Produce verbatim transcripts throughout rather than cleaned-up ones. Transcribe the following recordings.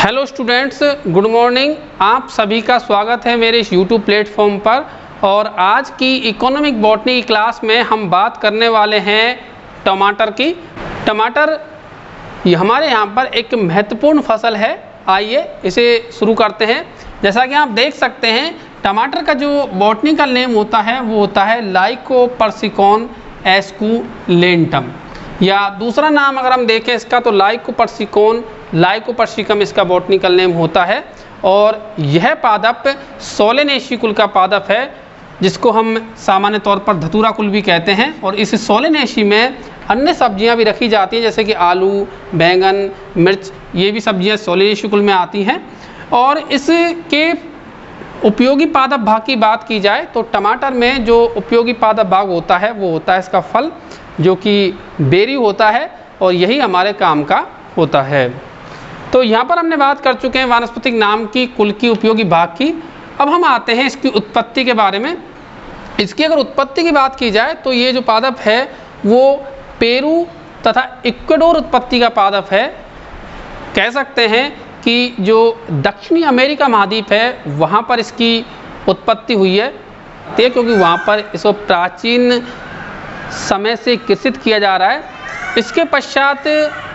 Hello students, good morning. आप सभी का स्वागत है मेरे इस यूट्यूब प्लेटफॉर्म पर। और आज की इकोनॉमिक बॉटनी की क्लास में हम बात करने वाले हैं टमाटर की। टमाटर ये हमारे यहाँ पर एक महत्वपूर्ण फसल है। आइए इसे शुरू करते हैं। जैसा कि आप देख सकते हैं, टमाटर का जो बॉटनिकल नेम होता है वो होता है लाइकोपर्सिकॉन एस्कुलेंटम, या दूसरा नाम अगर हम देखें इसका तो लाइकोपर्सिकॉन लाइकोपर्सिकम इसका बॉटनिकल नेम होता है। और यह पादप सोलेनेसी कुल का पादप है, जिसको हम सामान्य तौर पर धतूरा कुल भी कहते हैं। और इस सोलेनेसी में अन्य सब्जियां भी रखी जाती हैं, जैसे कि आलू, बैंगन, मिर्च, ये भी सब्जियां सोलेनेसी कुल में आती हैं। और इसके उपयोगी पादप भाग की बात की जाए तो टमाटर में जो उपयोगी पादप भाग होता है वो होता है इसका फल, जो कि बेरी होता है, और यही हमारे काम का होता है। तो यहाँ पर हमने बात कर चुके हैं वानस्पतिक नाम की, कुल की, उपयोगी भाग की। अब हम आते हैं इसकी उत्पत्ति के बारे में। इसकी अगर उत्पत्ति की बात की जाए तो ये जो पादप है वो पेरू तथा इक्वाडोर उत्पत्ति का पादप है। कह सकते हैं कि जो दक्षिणी अमेरिका महाद्वीप है वहाँ पर इसकी उत्पत्ति हुई है, क्योंकि वहाँ पर इसको प्राचीन समय से कृषित किया जा रहा है। इसके पश्चात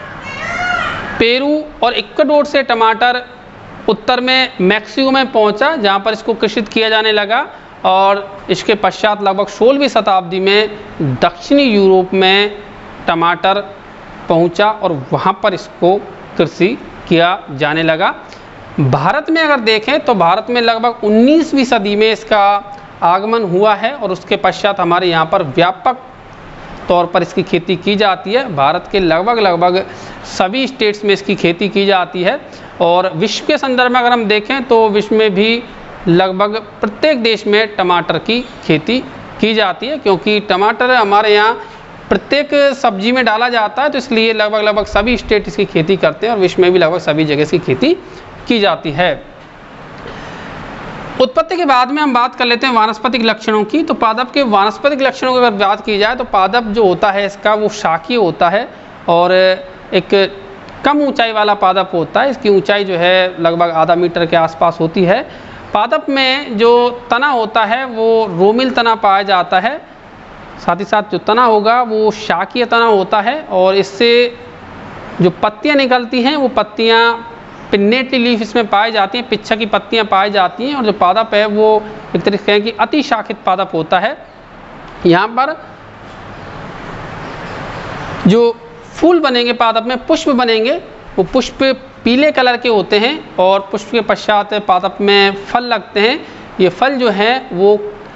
पेरू और इक्वाडोर से टमाटर उत्तर में मैक्सिको में पहुंचा, जहां पर इसको कृषित किया जाने लगा। और इसके पश्चात लगभग सोलहवीं शताब्दी में दक्षिणी यूरोप में टमाटर पहुंचा और वहां पर इसको कृषि किया जाने लगा। भारत में अगर देखें तो भारत में लगभग उन्नीसवीं सदी में इसका आगमन हुआ है, और उसके पश्चात हमारे यहाँ पर व्यापक तौर पर इसकी खेती की जाती है। भारत के लगभग लगभग सभी स्टेट्स में इसकी खेती की जाती है। और विश्व के संदर्भ में अगर हम देखें तो विश्व में भी लगभग प्रत्येक देश में टमाटर की खेती की जाती है, क्योंकि टमाटर हमारे यहाँ प्रत्येक सब्जी में डाला जाता है, तो इसलिए लगभग लगभग सभी स्टेट इसकी खेती करते हैं और विश्व में भी लगभग सभी जगह इसकी खेती की जाती है। उत्पत्ति के बाद में हम बात कर लेते हैं वानस्पतिक लक्षणों की। तो पादप के वानस्पतिक लक्षणों की अगर बात की जाए तो पादप जो होता है इसका वो शाखीय होता है और एक कम ऊंचाई वाला पादप होता है। इसकी ऊंचाई जो है लगभग आधा मीटर के आसपास होती है। पादप में जो तना होता है वो रोमिल तना पाया जाता है। साथ ही साथ जो तना होगा वो शाखीय तना होता है, और इससे जो पत्तियाँ निकलती हैं वो पत्तियाँ पिन्नेटी लीफ इसमें पाई जाती हैं, पिच्छा की पत्तियां पाई जाती हैं। और जो पादप है वो एक तरीके से कहें कि अति शाखित पादप होता है। यहाँ पर जो फूल बनेंगे पादप में, पुष्प बनेंगे, वो पुष्प पीले कलर के होते हैं, और पुष्प के पश्चात पादप में फल लगते हैं। ये फल जो है वो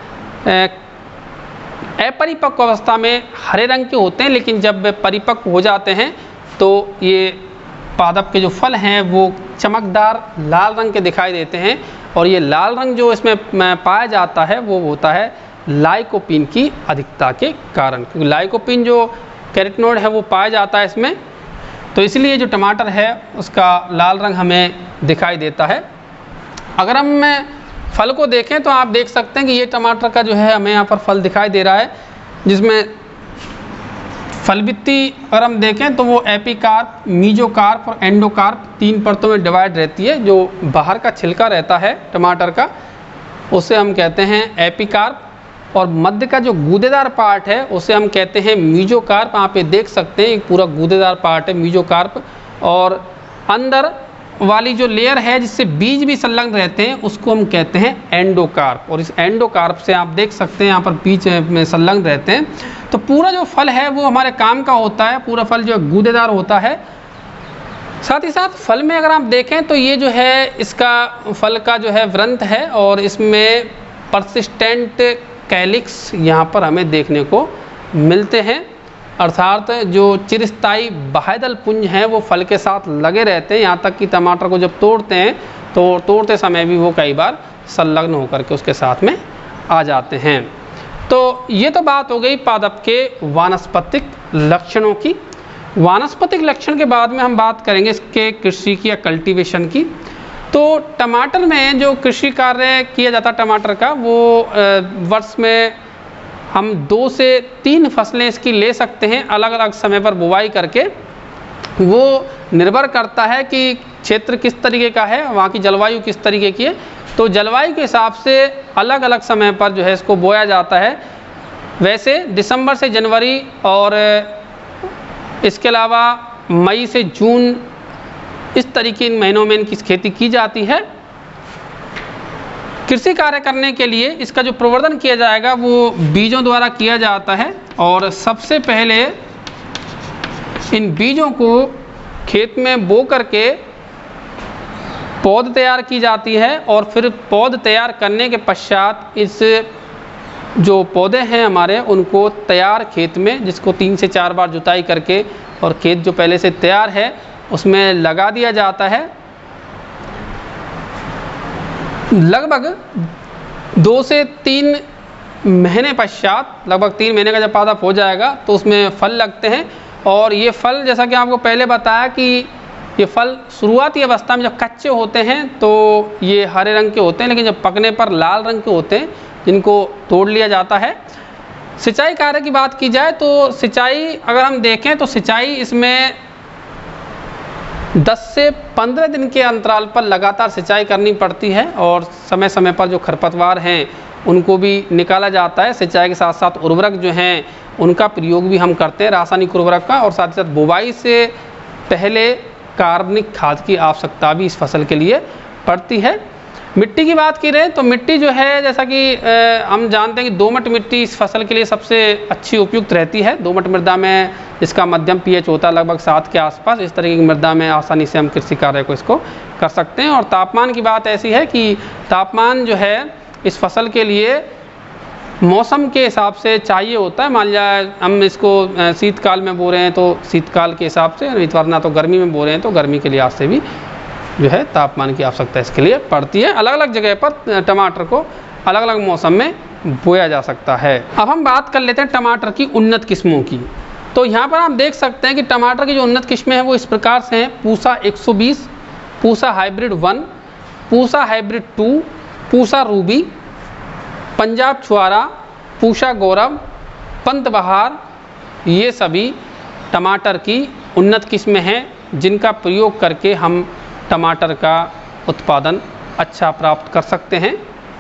अपरिपक्व अवस्था में हरे रंग के होते हैं, लेकिन जब परिपक्व हो जाते हैं तो ये पादप के जो फल हैं वो चमकदार लाल रंग के दिखाई देते हैं। और ये लाल रंग जो इसमें पाया जाता है वो होता है लाइकोपीन की अधिकता के कारण, क्योंकि लाइकोपीन जो कैरोटीनॉइड है वो पाया जाता है इसमें, तो इसलिए जो टमाटर है उसका लाल रंग हमें दिखाई देता है। अगर हम फल को देखें तो आप देख सकते हैं कि ये टमाटर का जो है हमें यहाँ पर फल दिखाई दे रहा है, जिसमें फलबित्ती अगर हम देखें तो वो एपिकार्प, मीजोकार्प और एंडोकार्प तीन परतों में डिवाइड रहती है। जो बाहर का छिलका रहता है टमाटर का उसे हम कहते हैं एपिकार्प, और मध्य का जो गूदेदार पार्ट है उसे हम कहते हैं मीजोकार्प। आप ये देख सकते हैं एक पूरा गूदेदार पार्ट है मीजोकार्प। और अंदर वाली जो लेयर है जिससे बीज भी संलग्न रहते हैं उसको हम कहते हैं एंडोकार्प। और इस एंडोकार्प से आप देख सकते हैं यहाँ पर बीज में संलग्न रहते हैं। तो पूरा जो फल है वो हमारे काम का होता है, पूरा फल जो गूदेदार होता है। साथ ही साथ फल में अगर आप देखें तो ये जो है इसका फल का जो है व्रंत है, और इसमें परसिस्टेंट कैलिक्स यहाँ पर हमें देखने को मिलते हैं, अर्थात जो चिरस्थायी बाह्यदल पुंज हैं वो फल के साथ लगे रहते हैं। यहाँ तक कि टमाटर को जब तोड़ते हैं तो तोड़ते समय भी वो कई बार संलग्न होकर के उसके साथ में आ जाते हैं। तो ये तो बात हो गई पादप के वानस्पतिक लक्षणों की। वानस्पतिक लक्षण के बाद में हम बात करेंगे इसके कृषि की या कल्टीवेशन की। तो टमाटर में जो कृषि कार्य किया जाता है टमाटर का, वो वर्ष में हम दो से तीन फसलें इसकी ले सकते हैं अलग अलग समय पर बुवाई करके। वो निर्भर करता है कि क्षेत्र किस तरीके का है, वहाँ की जलवायु किस तरीके की है, तो जलवायु के हिसाब से अलग अलग समय पर जो है इसको बोया जाता है। वैसे दिसंबर से जनवरी और इसके अलावा मई से जून, इस तरीके इन महीनों में इनकी खेती की जाती है। कृषि कार्य करने के लिए इसका जो प्रवर्धन किया जाएगा वो बीजों द्वारा किया जाता है, और सबसे पहले इन बीजों को खेत में बो करके पौध तैयार की जाती है, और फिर पौध तैयार करने के पश्चात इस जो पौधे हैं हमारे उनको तैयार खेत में, जिसको तीन से चार बार जुताई करके और खेत जो पहले से तैयार है उसमें लगा दिया जाता है। लगभग दो से तीन महीने पश्चात, लगभग तीन महीने का जब पौधा हो जाएगा तो उसमें फल लगते हैं, और ये फल जैसा कि आपको पहले बताया कि ये फल शुरुआती अवस्था में जब कच्चे होते हैं तो ये हरे रंग के होते हैं, लेकिन जब पकने पर लाल रंग के होते हैं, जिनको तोड़ लिया जाता है। सिंचाई कार्य की बात की जाए तो सिंचाई अगर हम देखें तो सिंचाई इसमें दस से पंद्रह दिन के अंतराल पर लगातार सिंचाई करनी पड़ती है, और समय समय पर जो खरपतवार हैं उनको भी निकाला जाता है। सिंचाई के साथ साथ उर्वरक जो हैं उनका प्रयोग भी हम करते हैं, रासायनिक उर्वरक का, और साथ ही साथ बुवाई से पहले कार्बनिक खाद की आवश्यकता भी इस फसल के लिए पड़ती है। मिट्टी की बात की रहे तो मिट्टी जो है, जैसा कि आ, हम जानते हैं कि दोमट मिट्टी इस फसल के लिए सबसे अच्छी उपयुक्त रहती है। दोमट मृदा में इसका मध्यम पीएच होता है, लगभग सात के आसपास। इस तरह की मृदा में आसानी से हम कृषि कार्य को इसको कर सकते हैं। और तापमान की बात ऐसी है कि तापमान जो है इस फसल के लिए मौसम के हिसाब से चाहिए होता है। मान लिया हम इसको शीतकाल में बो रहे हैं तो शीतकाल के हिसाब से, वरना तो गर्मी में बो रहे हैं तो गर्मी के लिहाज से भी जो है तापमान की आवश्यकता इसके लिए पड़ती है। अलग अलग जगह पर टमाटर को अलग अलग मौसम में बोया जा सकता है। अब हम बात कर लेते हैं टमाटर की उन्नत किस्मों की। तो यहाँ पर आप देख सकते हैं कि टमाटर की जो उन्नत किस्में हैं वो इस प्रकार से हैं: पूसा एक सौ बीस, Pusa hybrid one, Pusa hybrid two, Pusa Ruby, Punjab Chhuhara, Pusa गौरव, पंत बहार, ये सभी टमाटर की उन्नत किस्में हैं जिनका प्रयोग करके हम टमाटर का उत्पादन अच्छा प्राप्त कर सकते हैं।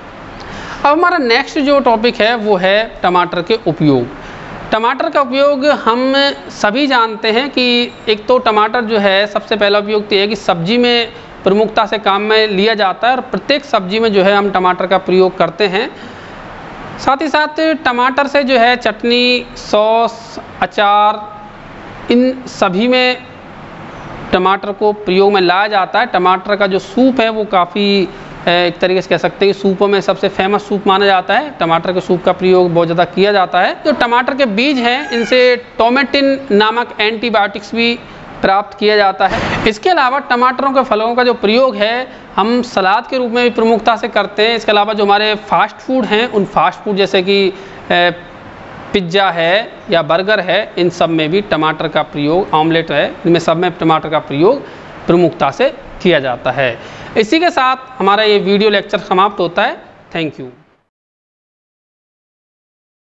अब हमारा नेक्स्ट जो टॉपिक है वो है टमाटर के उपयोग। टमाटर का उपयोग हम सभी जानते हैं कि एक तो टमाटर जो है सबसे पहला उपयोग तो ये है कि सब्जी में प्रमुखता से काम में लिया जाता है, और प्रत्येक सब्जी में जो है हम टमाटर का प्रयोग करते हैं। साथ ही साथ टमाटर से जो है चटनी, सॉस, अचार, इन सभी में टमाटर को प्रयोग में लाया जाता है। टमाटर का जो सूप है वो काफ़ी एक तरीके से कह सकते हैं कि सूपों में सबसे फेमस सूप माना जाता है। टमाटर के सूप का प्रयोग बहुत ज़्यादा किया जाता है। जो टमाटर के बीज हैं इनसे टोमेटिन नामक एंटीबायोटिक्स भी प्राप्त किया जाता है। इसके अलावा टमाटरों के फलों का जो प्रयोग है हम सलाद के रूप में भी प्रमुखता से करते हैं। इसके अलावा जो हमारे फास्ट फूड हैं, उन फास्ट फूड जैसे कि पिज्ज़ा है या बर्गर है, इन सब में भी टमाटर का प्रयोग, ऑमलेट है, इनमें सब में टमाटर का प्रयोग प्रमुखता से किया जाता है। इसी के साथ हमारा ये वीडियो लेक्चर समाप्त होता है। Thank you.